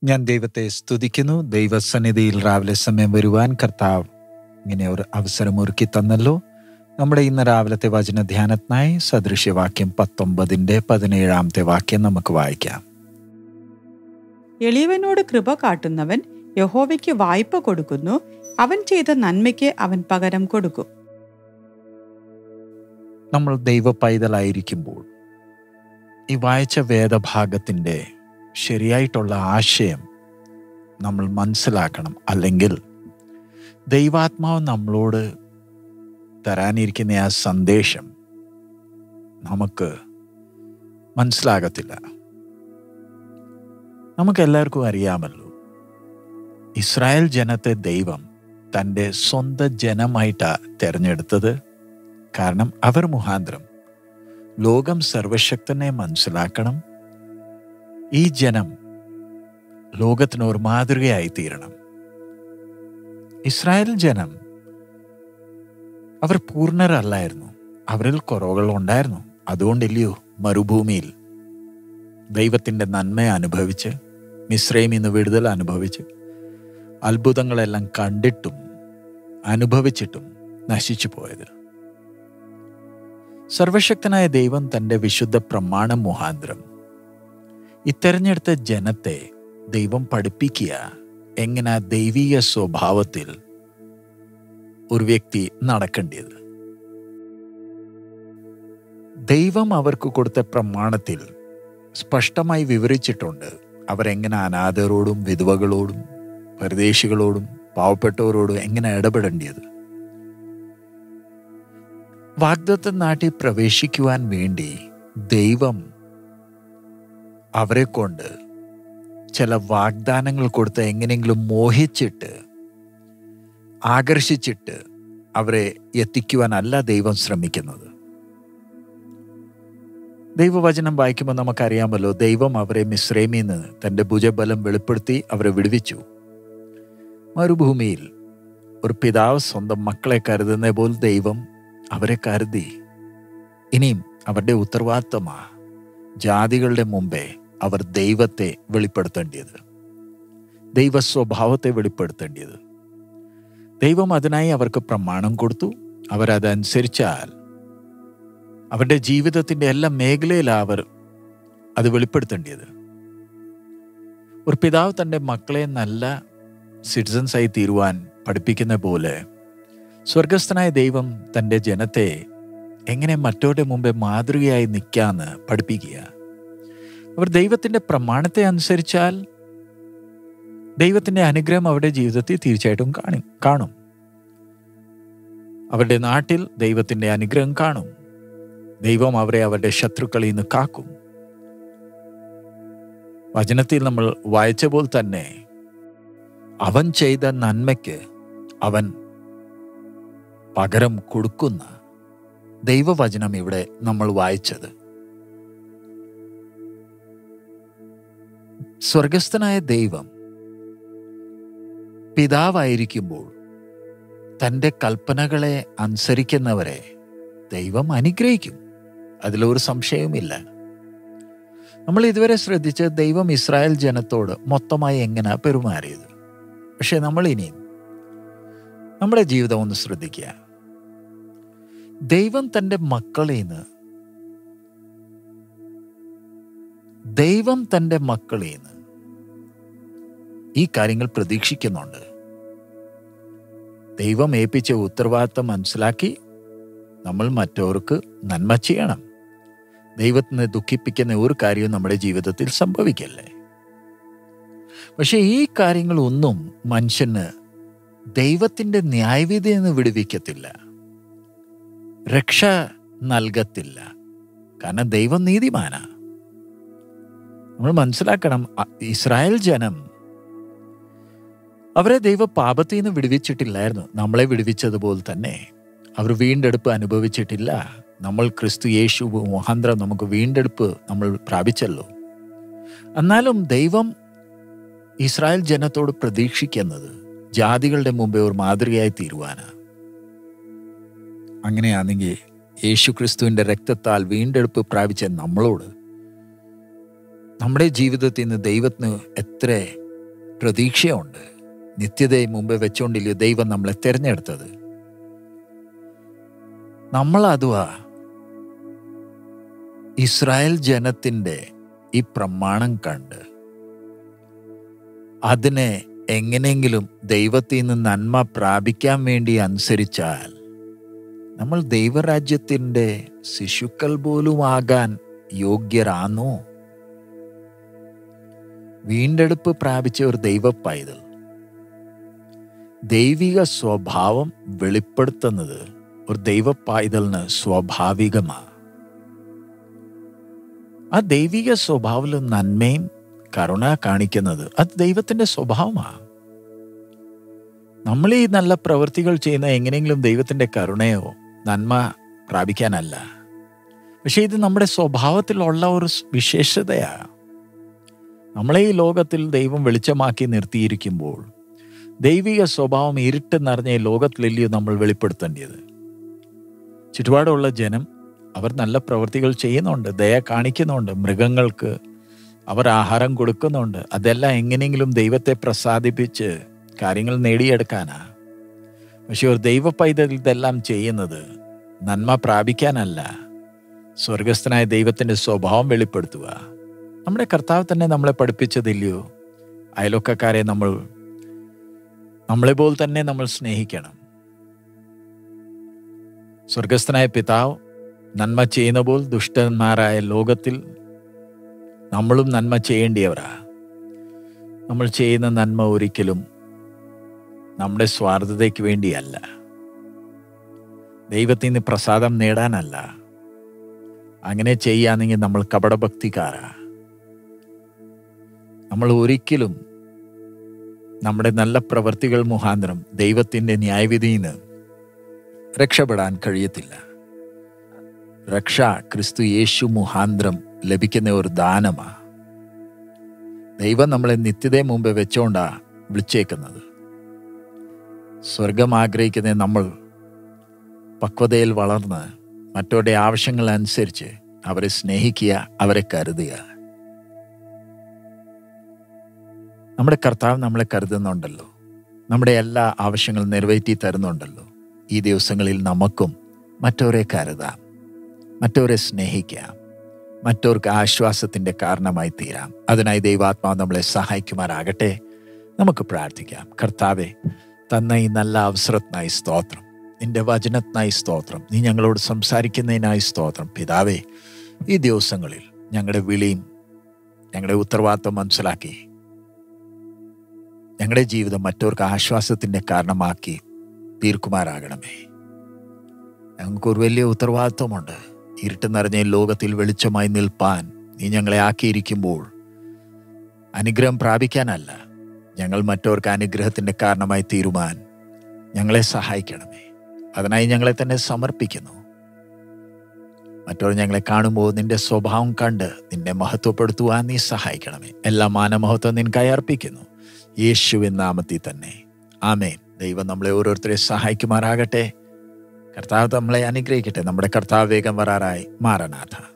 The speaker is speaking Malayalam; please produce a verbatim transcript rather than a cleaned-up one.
ഞാൻ ദൈവത്തെ സ്തുതിക്കുന്നു. ദൈവസന്നിധിയിൽ രാവിലെ സമയം വരുവാൻ കർത്താവ് ഇങ്ങനെ ഒരു അവസരം ഒരുക്കി തന്നല്ലോ. നമ്മുടെ ഇന്ന് രാവിലത്തെ വചനധ്യാനത്തിനായി സദൃശ്യവാക്യം പത്തൊമ്പതിൻ്റെ പതിനേഴാമത്തെ വാക്യം നമുക്ക് വായിക്കാം. എളിയവനോട് കൃപ കാട്ടുന്നവൻ യഹോവയ്ക്ക് വായ്പ കൊടുക്കുന്നു, അവൻ ചെയ്ത നന്മയ്ക്ക് അവൻ പകരം കൊടുക്കും. നമ്മൾ ദൈവ പൈതലായിരിക്കുമ്പോൾ ഈ വായിച്ച വേദഭാഗത്തിൻ്റെ ശരിയായിട്ടുള്ള ആശയം നമ്മൾ മനസ്സിലാക്കണം. അല്ലെങ്കിൽ ദൈവാത്മാവ് നമ്മളോട് തരാനിരിക്കുന്ന ആ സന്ദേശം നമുക്ക് മനസ്സിലാകത്തില്ല. നമുക്കെല്ലാവർക്കും അറിയാമല്ലോ, ഇസ്രായേൽ ജനത്തെ ദൈവം തൻ്റെ സ്വന്തം ജനമായിട്ടാണ് തിരഞ്ഞെടുത്തത്. കാരണം അവർ മുഖാന്തരം ലോകം സർവശക്തനെ മനസ്സിലാക്കണം. ഈ ജനം ലോകത്തിന് ഒരു മാതൃകയായി തീരണം. ഇസ്രായേൽ ജനം അവർ പൂർണ്ണരല്ലായിരുന്നു, അവരിൽ കുറവുകൾ ഉണ്ടായിരുന്നു. അതുകൊണ്ടില്ലയോ മരുഭൂമിയിൽ ദൈവത്തിൻ്റെ നന്മ അനുഭവിച്ച്, മിസ്രൈമിൽ നിന്ന് വിടുതൽ അനുഭവിച്ച്, അത്ഭുതങ്ങളെല്ലാം കണ്ടിട്ടും അനുഭവിച്ചിട്ടും നശിച്ചു പോയത്. സർവശക്തനായ ദൈവം തൻ്റെ വിശുദ്ധ പ്രമാണം മുഖാന്തരം ഈ തെരഞ്ഞെടുത്ത ജനത്തെ ദൈവം പഠിപ്പിക്കുക എങ്ങനെ ദൈവീയ സ്വഭാവത്തിൽ ഒരു വ്യക്തി നടക്കേണ്ടത്. ദൈവം അവർക്ക് കൊടുത്ത പ്രമാണത്തിൽ സ്പഷ്ടമായി വിവരിച്ചിട്ടുണ്ട് അവരെങ്ങനെ അനാഥരോടും വിധവകളോടും പരദേശികളോടും പാവപ്പെട്ടവരോടും എങ്ങനെ ഇടപെടേണ്ടത്. വാഗ്ദത്ത നാട്ടിൽ പ്രവേശിക്കുവാൻ വേണ്ടി ദൈവം അവരെ കൊണ്ട് ചില വാഗ്ദാനങ്ങൾ കൊടുത്ത് എങ്ങനെയെങ്കിലും മോഹിച്ചിട്ട് ആകർഷിച്ചിട്ട് അവരെ എത്തിക്കുവാനല്ല ദൈവം ശ്രമിക്കുന്നത്. ദൈവവചനം വായിക്കുമ്പോൾ നമുക്കറിയാമല്ലോ, ദൈവം അവരെ മിസ്രൈമിൽ നിന്ന് തൻ്റെ ഭുജബലം വെളിപ്പെടുത്തി അവരെ വിടുവിച്ചു. മരുഭൂമിയിൽ ഒരു പിതാവ് സ്വന്തം മക്കളെ കരുതുന്ന പോലെ ദൈവം അവരെ കരുതി. ഇനിയും അവരുടെ ഉത്തരവാദിത്തമാ ജാതികളുടെ മുമ്പേ അവർ ദൈവത്തെ വെളിപ്പെടുത്തേണ്ടത്, ദൈവ സ്വഭാവത്തെ വെളിപ്പെടുത്തേണ്ടത്. ദൈവം അതിനായി അവർക്ക് പ്രമാണം കൊടുത്തു. അവരതനുസരിച്ചാൽ അവരുടെ ജീവിതത്തിൻ്റെ എല്ലാ മേഖലയിലാണ് അവർ അത് വെളിപ്പെടുത്തേണ്ടത്. ഒരു പിതാവ് തൻ്റെ മക്കളെ നല്ല സിറ്റിസൺസായി തീരുവാൻ പഠിപ്പിക്കുന്ന പോലെ സ്വർഗസ്ഥനായ ദൈവം തൻ്റെ ജനത്തെ എങ്ങനെ മറ്റവരുടെ മുമ്പേ മാതൃകയായി നിൽക്കാന്ന് പഠിപ്പിക്കുക. അവർ ദൈവത്തിൻ്റെ പ്രമാണത്തെ അനുസരിച്ചാൽ ദൈവത്തിൻ്റെ അനുഗ്രഹം അവരുടെ ജീവിതത്തിൽ തീർച്ചയായിട്ടും കാണും കാണും അവരുടെ നാട്ടിൽ ദൈവത്തിൻ്റെ അനുഗ്രഹം കാണും. ദൈവം അവരെ അവരുടെ ശത്രുക്കളിൽ നിന്ന് കാക്കും. വചനത്തിൽ നമ്മൾ വായിച്ച പോലെ തന്നെ അവൻ ചെയ്ത നന്മയ്ക്ക് അവൻ പകരം കൊടുക്കുന്ന ദൈവവചനം ഇവിടെ നമ്മൾ വായിച്ചത്. സ്വർഗസ്ഥനായ ദൈവം പിതാവായിരിക്കുമ്പോൾ തൻ്റെ കൽപ്പനകളെ അനുസരിക്കുന്നവരെ ദൈവം അനുഗ്രഹിക്കും. അതിലൊരു സംശയവുമില്ല. നമ്മൾ ഇതുവരെ ശ്രദ്ധിച്ച് ദൈവം ഇസ്രായേൽ ജനത്തോട് മൊത്തമായി എങ്ങനെ പെരുമാറിയത്. പക്ഷെ നമ്മൾ ഇനിയും നമ്മുടെ ജീവിതം ഒന്ന് ശ്രദ്ധിക്കുക. ദൈവം തൻ്റെ മക്കളിൽ നിന്ന് ദൈവം തൻ്റെ മക്കളിൽ നിന്ന് ഈ കാര്യങ്ങൾ പ്രതീക്ഷിക്കുന്നുണ്ട്. ദൈവം ഏൽപ്പിച്ച ഉത്തരവാദിത്തം മനസ്സിലാക്കി നമ്മൾ മറ്റവർക്ക് നന്മ ചെയ്യണം. ദൈവത്തിനെ ദുഃഖിപ്പിക്കുന്ന ഒരു കാര്യവും നമ്മുടെ ജീവിതത്തിൽ സംഭവിക്കല്ലേ. പക്ഷെ ഈ കാര്യങ്ങളൊന്നും മനുഷ്യന് ദൈവത്തിൻ്റെ ന്യായവിധിയിൽ നിന്ന് വിടുവിക്കത്തില്ല, രക്ഷ നൽകത്തില്ല. കാരണം ദൈവം നീതിമാനാ. നമ്മൾ മനസ്സിലാക്കണം, ഇസ്രായേൽ ജനം അവരെ ദൈവ പാപത്തിൽ നിന്ന് വിടുവിച്ചിട്ടില്ലായിരുന്നു. നമ്മളെ വിടുവിച്ചതുപോലെ തന്നെ അവർ വീണ്ടെടുപ്പ് അനുഭവിച്ചിട്ടില്ല. നമ്മൾ ക്രിസ്തു യേശു മുഖാന്തരം നമുക്ക് വീണ്ടെടുപ്പ് നമ്മൾ പ്രാപിച്ചല്ലോ. എന്നാലും ദൈവം ഇസ്രായേൽ ജനത്തോട് പ്രതീക്ഷിക്കുന്നത് ജാതികളുടെ മുമ്പേ ഒരു മാതൃകയായി തീരുവാനാ. അങ്ങനെയാണെങ്കിൽ യേശു ക്രിസ്തുവിൻ്റെ രക്തത്താൽ വീണ്ടെടുപ്പ് പ്രാപിച്ച നമ്മളോട് നമ്മുടെ ജീവിതത്തിൽ നിന്ന് ദൈവത്തിന് എത്ര പ്രതീക്ഷയുണ്ട്. നിത്യതയെ മുമ്പേ വെച്ചുകൊണ്ടില്ലയോ ദൈവം നമ്മളെ തിരഞ്ഞെടുത്തത്. നമ്മളതുവാ ഇസ്രായേൽ ജനത്തിൻ്റെ ഈ പ്രമാണം കണ്ട് അതിനെ എങ്ങനെയെങ്കിലും ദൈവത്തിൽ നിന്ന് നന്മ പ്രാപിക്കാൻ വേണ്ടി അനുസരിച്ചാൽ നമ്മൾ ദൈവരാജ്യത്തിൻ്റെ ശിശുക്കൾ പോലും ആകാൻ യോഗ്യരാണോ? വീണ്ടെടുപ്പ് പ്രാപിച്ച ഒരു ദൈവ പൈതൽ ദൈവിക സ്വഭാവം വെളിപ്പെടുത്തുന്നത് ഒരു ദൈവ പൈതലിന് സ്വാഭാവികമാണ്. ആ ദൈവിക സ്വഭാവം നന്മയും കരുണ കാണിക്കുന്നത് അത് ദൈവത്തിൻ്റെ സ്വഭാവമാണ്. നമ്മൾ ഈ നല്ല പ്രവൃത്തികൾ ചെയ്യുന്ന എങ്ങനെയെങ്കിലും ദൈവത്തിൻ്റെ കരുണയോ നന്മ പ്രാപിക്കാനല്ല. പക്ഷെ ഇത് നമ്മുടെ സ്വഭാവത്തിലുള്ള ഒരു വിശേഷതയാണ്. നമ്മളെ ഈ ലോകത്തിൽ ദൈവം വെളിച്ചമാക്കി നിർത്തിയിരിക്കുമ്പോൾ ദൈവിക സ്വഭാവം ഇരുട്ട് നിറഞ്ഞ ഈ ലോകത്തിലല്ലയോ നമ്മൾ വെളിപ്പെടുത്തേണ്ടത്. ചുറ്റുപാടുള്ള ജനം അവർ നല്ല പ്രവൃത്തികൾ ചെയ്യുന്നുണ്ട്, ദയ കാണിക്കുന്നുണ്ട്, മൃഗങ്ങൾക്ക് അവർ ആഹാരം കൊടുക്കുന്നുണ്ട്. അതെല്ലാം എങ്ങനെയെങ്കിലും ദൈവത്തെ പ്രസാദിപ്പിച്ച് കാര്യങ്ങൾ നേടിയെടുക്കാനാ. പക്ഷെ ഒരു ദൈവ പൈതൽ ഇതെല്ലാം ചെയ്യുന്നത് നന്മ പ്രാപിക്കാനല്ല, സ്വർഗസ്ഥനായ ദൈവത്തിൻ്റെ സ്വഭാവം വെളിപ്പെടുത്തുക. നമ്മുടെ കർത്താവ് തന്നെ നമ്മളെ പഠിപ്പിച്ചതില്ലയോ, അയൽവക്കക്കാരെ നമ്മൾ നമ്മളെ പോലെ തന്നെ നമ്മൾ സ്നേഹിക്കണം. സ്വർഗസ്ഥനായ പിതാവ് നന്മ ചെയ്യുന്ന പോൽ ദുഷ്ടന്മാരായ ലോകത്തിൽ നമ്മളും നന്മ ചെയ്യേണ്ടിയവരാ. നമ്മൾ ചെയ്യുന്ന നന്മ ഒരിക്കലും നമ്മുടെ സ്വാർത്ഥതയ്ക്ക് വേണ്ടിയല്ല, ദൈവത്തിൽ നിന്ന് പ്രസാദം നേടാനല്ല. അങ്ങനെ ചെയ്യാണെങ്കിൽ നമ്മൾ കപടഭക്തിക്കാരാ. നമ്മൾ ഒരിക്കലും നമ്മുടെ നല്ല പ്രവൃത്തികൾ മുഖാന്തരം ദൈവത്തിൻ്റെ ന്യായവിധിയിൽ നിന്ന് രക്ഷപ്പെടാൻ കഴിയത്തില്ല. രക്ഷ ക്രിസ്തു യേശു മുഖാന്തരം ലഭിക്കുന്ന ഒരു ദാനമാണ്. ദൈവം നമ്മളെ നിത്യതയെ മുമ്പ് വെച്ചോണ്ടാ വിളിച്ചേക്കുന്നത്. സ്വർഗം ആഗ്രഹിക്കുന്ന നമ്മൾ പക്വതയിൽ വളർന്ന് മറ്റവരുടെ ആവശ്യങ്ങൾ അനുസരിച്ച് അവരെ സ്നേഹിക്കുക, അവരെ കരുതുക. നമ്മുടെ കർത്താവ് നമ്മളെ കരുതുന്നുണ്ടല്ലോ, നമ്മുടെ എല്ലാ ആവശ്യങ്ങളും നിറവേറ്റി തരുന്നുണ്ടല്ലോ. ഈ ദിവസങ്ങളിൽ നമുക്കും മറ്റവരെ കരുതാം, മറ്റവരെ സ്നേഹിക്കാം, മറ്റവർക്ക് ആശ്വാസത്തിൻ്റെ കാരണമായി തീരാം. അതിനായി ദൈവാത്മാവ് നമ്മളെ സഹായിക്കുമാറാകട്ടെ. നമുക്ക് പ്രാർത്ഥിക്കാം. കർത്താവെ, തന്ന ഈ നല്ല അവസരത്തിനായി സ്തോത്രം, നിന്റെ വചനത്തിനായി സ്തോത്രം, നീ ഞങ്ങളോട് സംസാരിക്കുന്നതിനായി സ്തോത്രം. പിതാവേ, ഈ ദിവസങ്ങളിൽ ഞങ്ങളുടെ വിളിയും ഞങ്ങളുടെ ഉത്തരവാദിത്വം മനസ്സിലാക്കി ഞങ്ങളുടെ ജീവിതം മറ്റവർക്ക് ആശ്വാസത്തിൻ്റെ കാരണമാക്കി തീർക്കുമാറാകണമേ. ഞങ്ങൾക്കൊരു വലിയ ഉത്തരവാദിത്വമുണ്ട്. ഇരുട്ട് നിറഞ്ഞ ലോകത്തിൽ വെളിച്ചമായി നിൽപ്പാൻ നീ ഞങ്ങളെ ആക്കിയിരിക്കുമ്പോൾ അനുഗ്രഹം പ്രാപിക്കാനല്ല, ഞങ്ങൾ മറ്റവർക്ക് അനുഗ്രഹത്തിൻ്റെ കാരണമായി തീരുമാൻ ഞങ്ങളെ സഹായിക്കണമേ. അതിനായി ഞങ്ങളെ തന്നെ സമർപ്പിക്കുന്നു. മറ്റവർ ഞങ്ങളെ കാണുമ്പോൾ നിന്റെ സ്വഭാവം കണ്ട് നിന്നെ മഹത്വപ്പെടുത്തുവാൻ നീ സഹായിക്കണമേ. എല്ലാ മാനമഹത്വം നിനക്കായി അർപ്പിക്കുന്നു, യേശുവിൻ നാമത്തിൽ തന്നെ. ആമേൻ. ദൈവം നമ്മളെ ഓരോരുത്തരെ സഹായിക്കുമാറാകട്ടെ. കർത്താവ് നമ്മളെ അനുഗ്രഹിക്കട്ടെ. നമ്മുടെ കർത്താവ് വേഗം വരാറായി. മാറനാഥ.